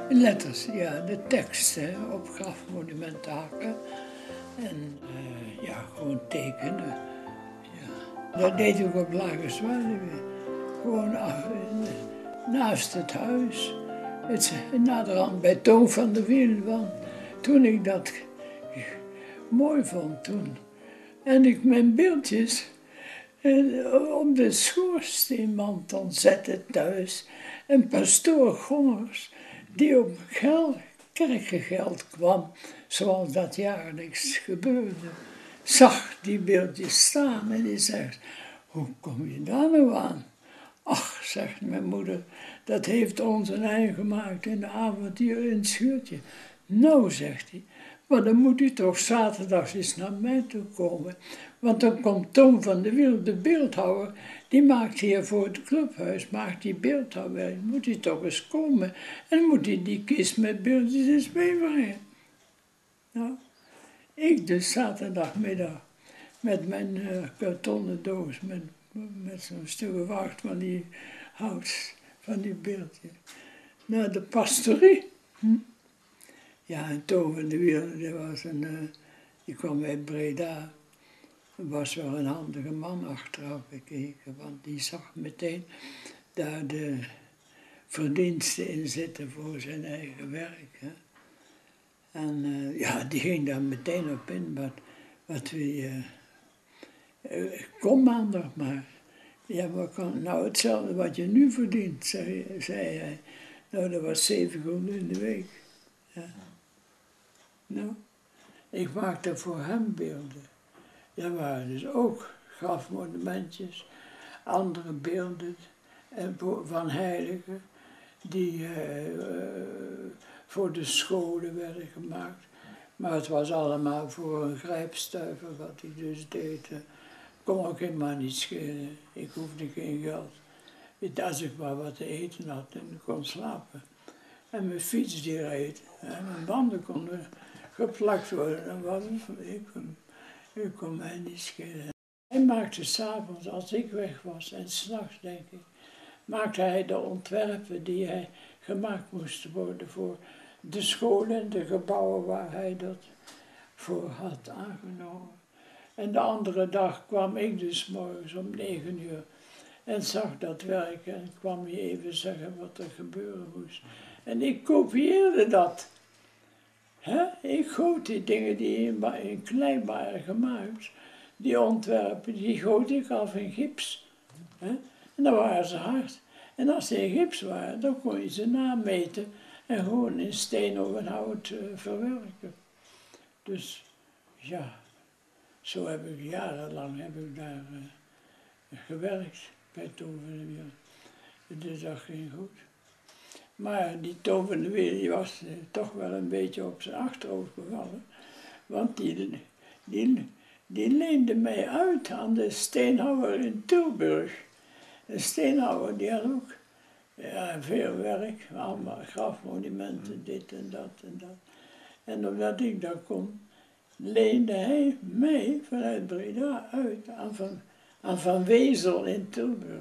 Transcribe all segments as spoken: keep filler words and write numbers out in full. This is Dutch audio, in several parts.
Letters, ja, de tekst hè, op grafmonumenten hakken. En uh, ja, gewoon tekenen. Ja. Dat deed ik op Lage Zwaluwe. Gewoon ach, naast het huis. Het, naderhand bij Toon van de Wiel. Want toen ik dat mooi vond toen. En ik mijn beeldjes uh, op de schoorsteenmantel zette thuis. En pastoor Gongers, die op geld, kerkengeld kwam, zoals dat jaarlijks gebeurde, zag die beeldjes staan en die zegt, hoe kom je daar nou aan? Ach, zegt mijn moeder, dat heeft onze eigen gemaakt in de avond hier in het schuurtje. Nou, zegt hij, maar dan moet u toch zaterdag eens naar mij toe komen. Want dan komt Toon van de Wiel, de beeldhouwer, die maakt hier voor het clubhuis, maakt die beeldhouwwerk. Moet hij toch eens komen en moet hij die kist met beeldjes eens meebrengen. Nou, ik dus zaterdagmiddag met mijn uh, kartonnen doos, met, met zo'n stuk of acht van die hout, van die beeldjes, naar de pastorie. Hm? Ja, en Toon van de Wiel, die was een, uh, die kwam uit Breda. Was wel een handige man achteraf bekeken, want die zag meteen daar de verdiensten in zitten voor zijn eigen werk. Hè. En uh, ja, die ging daar meteen op in, wat, wat we, uh, uh, kom maandag maar. Ja, maar kan, nou hetzelfde wat je nu verdient, zei, zei hij. Nou, dat was zeven gulden in de week. Ja. Nou, ik maakte voor hem beelden. Er waren dus ook grafmonumentjes, andere beelden van heiligen die uh, voor de scholen werden gemaakt. Maar het was allemaal voor een grijpstuiver wat hij dus deed. Kon ook helemaal niet schelen. Ik hoefde geen geld. Als ik maar wat te eten had en kon slapen. En mijn fiets die reed en mijn banden konden geplakt worden. Dan was het ik. U kon mij niet schelen. Hij maakte s'avonds, als ik weg was, en s'nachts denk ik, maakte hij de ontwerpen die hij gemaakt moesten worden voor de scholen en de gebouwen waar hij dat voor had aangenomen. En de andere dag kwam ik dus morgens om negen uur en zag dat werk en kwam hij even zeggen wat er gebeuren moest. En ik kopieerde dat. He? Ik goot die dingen die in, in klei waren gemaakt, die ontwerpen, die goot ik af in gips. He? En dan waren ze hard. En als ze in gips waren, dan kon je ze nameten en gewoon in steen of in hout uh, verwerken. Dus ja, zo heb ik jarenlang heb ik daar uh, gewerkt bij Toon van de Wiel. Dus dat ging goed. Maar die Toon van de Wiel die was uh, toch wel een beetje op zijn achterhoofd gevallen. Want die, die, die leende mij uit aan de steenhouwer in Tilburg. De steenhouwer die had ook ja, veel werk, allemaal grafmonumenten, dit en dat en dat. En omdat ik dat kon, leende hij mij vanuit Breda uit aan Van, aan van Wezel in Tilburg.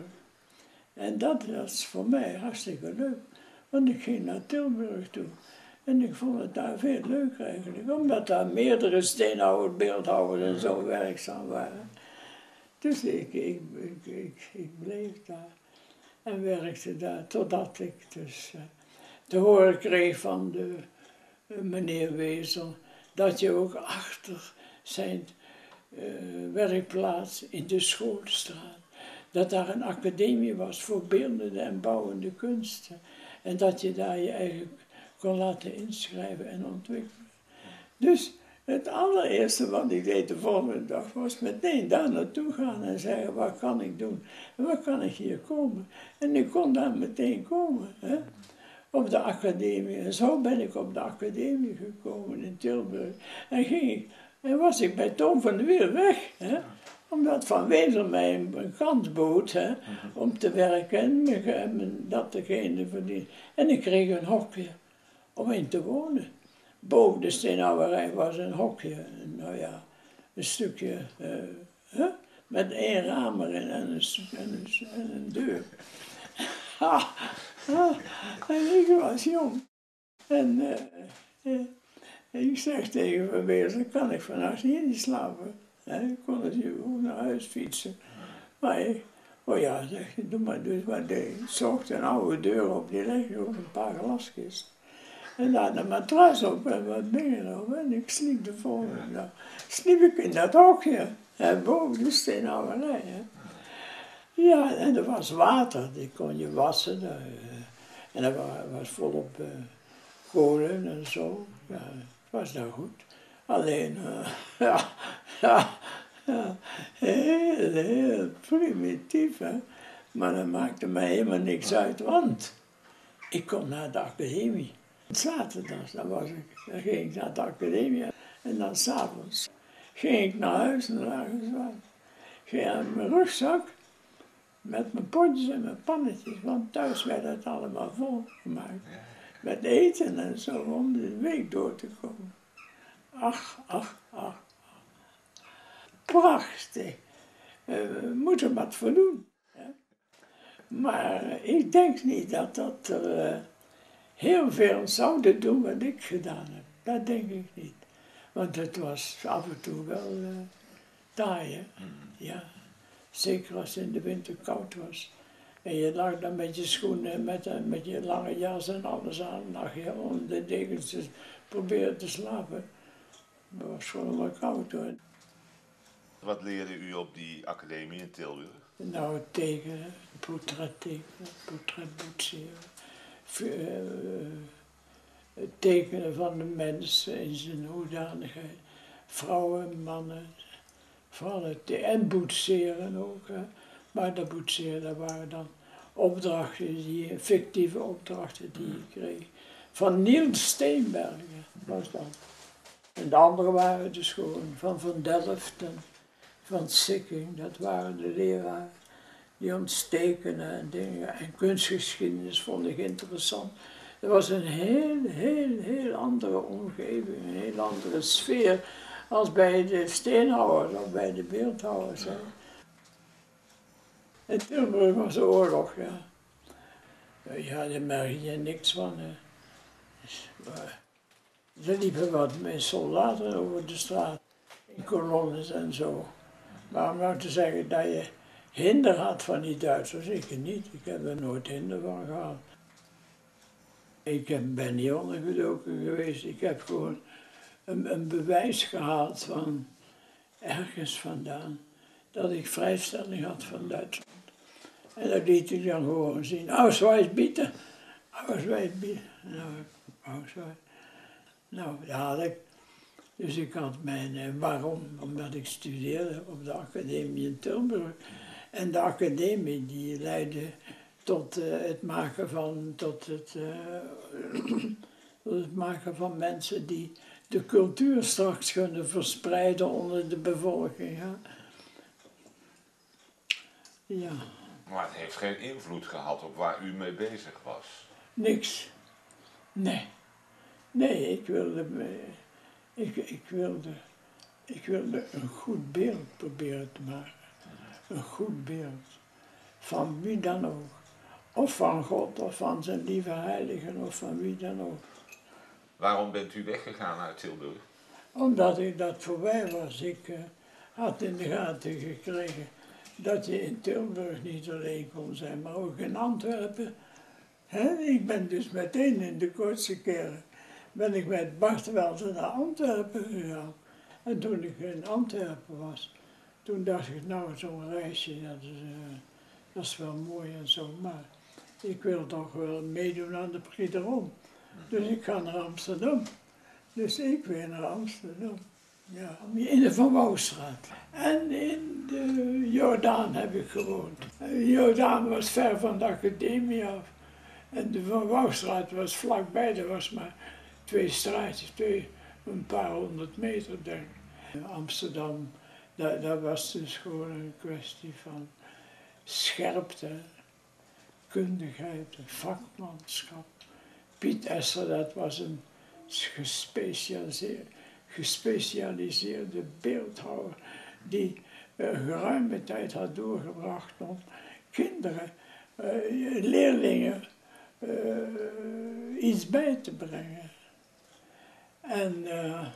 En dat was voor mij hartstikke leuk. Want ik ging naar Tilburg toe. En ik vond het daar veel leuk eigenlijk. Omdat daar meerdere steenhouwers, beeldhouwers en zo werkzaam waren. Dus ik, ik, ik, ik, ik bleef daar. En werkte daar totdat ik dus uh, te horen kreeg van de uh, meneer Wezel. Dat je ook achter zijn uh, werkplaats in de Schoolstraat. Dat daar een academie was voor beeldende en bouwende kunsten. En dat je daar je eigen kon laten inschrijven en ontwikkelen. Dus het allereerste wat ik deed de volgende dag was meteen daar naartoe gaan en zeggen, wat kan ik doen? En wat kan ik hier komen? En ik kon daar meteen komen, hè? Op de academie. En zo ben ik op de academie gekomen in Tilburg. En ging ik, en was ik bij Toon van de Wiel weg, hè? Omdat Van Wezel mij een kans bood, hè, om te werken en, en dat degene verdienen. En ik kreeg een hokje om in te wonen. Boven de steenhouwerij was een hokje, nou ja, een stukje, uh, huh? Met één raam erin en een, en een, en een deur. En ik was jong. En uh, uh, ik zeg tegen Van Beers, kan ik vannacht niet slapen. He, ik kon natuurlijk ook naar huis fietsen. Maar ik, oh ja, zeg je, doe maar dus wat deed. Ik zocht een oude deur op, die legde op een paar glaskisten. En daar een matras op en wat dingen op. En ik sliep de volgende dag. Sliep ik in dat hokje. En boven de steenhouwerij. Ja, en er was water, die kon je wassen. Daar, en dat was volop uh, kolen en zo. Ja, het was daar goed. Alleen, uh, ja, ja, ja, heel, heel primitief, hè. Maar dat maakte mij helemaal niks uit, want ik kon naar de academie. Zaterdag, dan, was ik, dan ging ik naar de academie en dan s'avonds ging ik naar huis en lag ik zo. Ging aan mijn rugzak met mijn potjes en mijn pannetjes, want thuis werd het allemaal volgemaakt. Met eten en zo om de week door te komen. Ach, ach, ach. Prachtig. We moeten wat voor doen. Maar ik denk niet dat dat er uh, heel veel zouden doen wat ik gedaan heb. Dat denk ik niet. Want het was af en toe wel uh, taai, hè? Ja. Zeker als het in de winter koud was. En je lag dan met je schoenen, met, met je lange jas en alles aan, lag je onder de dekens te proberen te slapen. Het was gewoon wel koud hoor. Wat leerde u op die academie in Tilburg? Nou, tekenen, portret tekenen, portret boetseren. Uh, het tekenen van de mens in zijn hoedanigheid. Vrouwen, mannen, vooral het en boetseren ook. Hè. Maar dat boetseren, dat waren dan opdrachten, die, fictieve opdrachten die je kreeg. Van Niels Steenbergen was dat. En de andere waren dus gewoon van Van Delft en Van Sikking, dat waren de leraren. Die ons tekenen en dingen. En kunstgeschiedenis vond ik interessant. Het was een heel, heel, heel andere omgeving, een heel andere sfeer als bij de steenhouwers of bij de beeldhouwers. Hè. In Tilburg was de oorlog, ja. Ja, daar merk je niks van. Hè. Dus, uh, er liepen wat met soldaten over de straat, in kolonnes en zo. Maar om nou te zeggen dat je hinder had van die Duitsers, ik niet. Ik heb er nooit hinder van gehad. Ik heb, ben niet ondergedoken geweest. Ik heb gewoon een, een bewijs gehaald van ergens vandaan dat ik vrijstelling had van Duitsland. En dat liet ik dan gewoon zien. Ausweis bieten. Ausweis bieten. Nou, Ausweis. Nou, dat had ik. Dus ik had mijn, waarom? Omdat ik studeerde op de academie in Tilburg. En de academie die leidde tot uh, het maken van, tot het, uh, tot het maken van mensen die de cultuur straks kunnen verspreiden onder de bevolking. Ja. Ja. Maar het heeft geen invloed gehad op waar u mee bezig was? Niks. Nee. Nee, ik wilde, ik, ik wilde, ik wilde een goed beeld proberen te maken. Een goed beeld. Van wie dan ook. Of van God, of van zijn lieve heiligen, of van wie dan ook. Waarom bent u weggegaan uit Tilburg? Omdat ik dat voorbij was. Ik uh, had in de gaten gekregen dat je in Tilburg niet alleen kon zijn, maar ook in Antwerpen. He, ik ben dus meteen in de kortste keren ben ik met Bart Welter naar Antwerpen gegaan. En toen ik in Antwerpen was, toen dacht ik, nou zo'n reisje, dat is, uh, dat is wel mooi en zo, maar ik wil toch wel meedoen aan de Prix de Rome. Dus ik ga naar Amsterdam. Dus ik weer naar Amsterdam. Ja, in de Van Wouwstraat. En in de Jordaan heb ik gewoond. De Jordaan was ver van de academie af. En de Van Wouwstraat was vlakbij, dat was maar twee straatjes, twee, een paar honderd meter denk ik. Amsterdam, dat, dat was dus gewoon een kwestie van scherpte, kundigheid, vakmanschap. Piet Esser, dat was een gespecialiseerde, gespecialiseerde beeldhouwer die een geruime tijd had doorgebracht om kinderen, uh, leerlingen, uh, iets bij te brengen. En uh,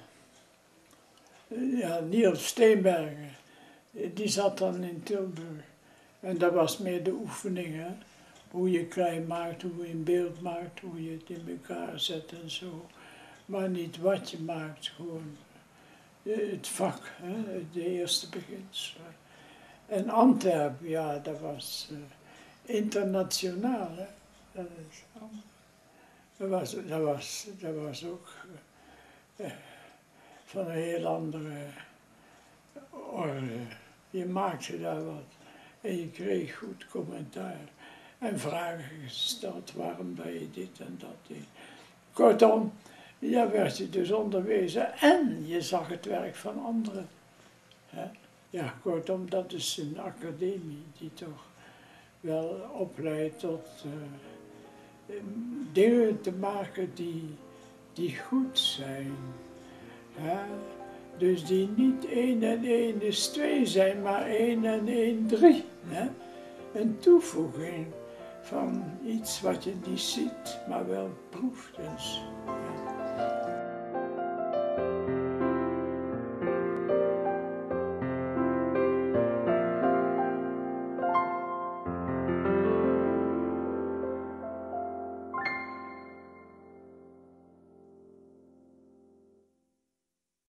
ja, Niels Steenbergen, die zat dan in Tilburg. En dat was meer de oefeningen, hoe je klein maakt, hoe je een beeld maakt, hoe je het in elkaar zet en zo. Maar niet wat je maakt, gewoon het vak, hè, de eerste beginselen. En Antwerpen, ja, dat was uh, internationaal, hè. Dat, is, dat, was, dat, was, dat was ook uh, van een heel andere orde. Je maakte daar wat en je kreeg goed commentaar en vragen gesteld waarom dat je dit en dat deed. Kortom, ja, werd je dus onderwezen en je zag het werk van anderen. Hè? Ja, kortom, dat is een academie die toch wel opleidt tot uh, dingen te maken die, die goed zijn. Hè? Dus die niet één en één is twee zijn, maar één en één drie. Hè? Een toevoeging van iets wat je niet ziet, maar wel proeft. Dus, ja.